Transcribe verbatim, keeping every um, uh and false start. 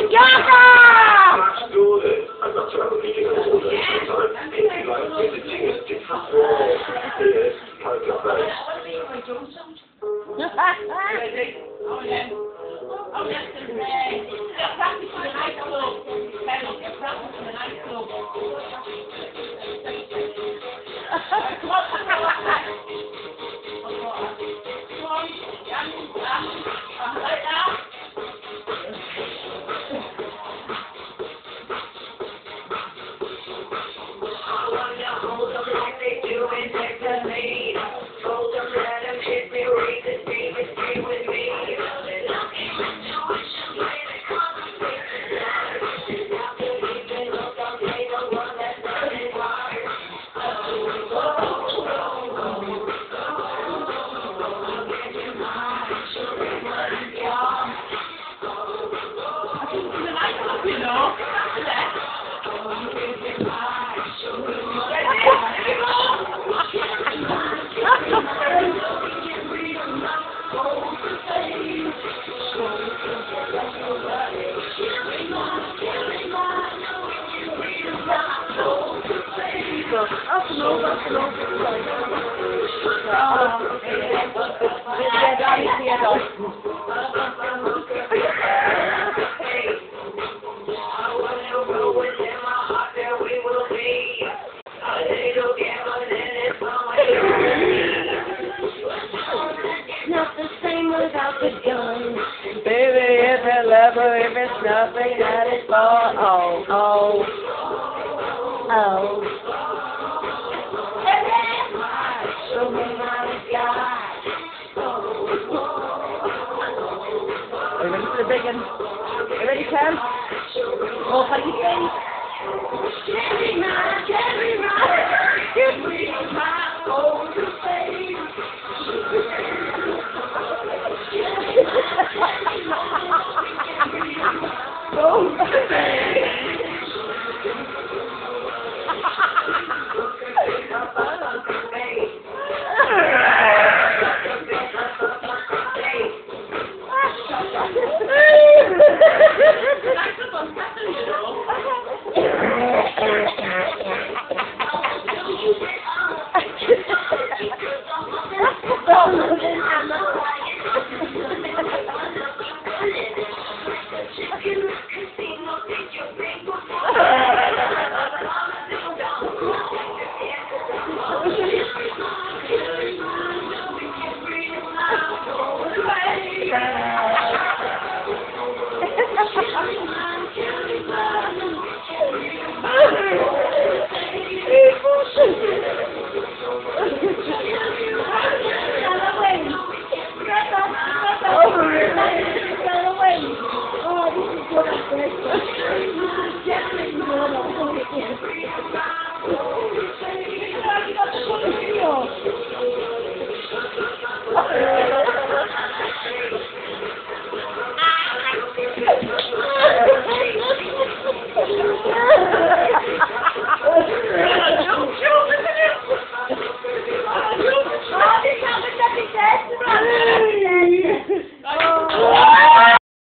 Not the same without the gun. Baby, if it's level, if it's nothing that is for, oh, oh, oh. Show me my God. Are you ready for the big one? Are you ready, Cam? Oh, how do you say? Every night, every night, every night, oh.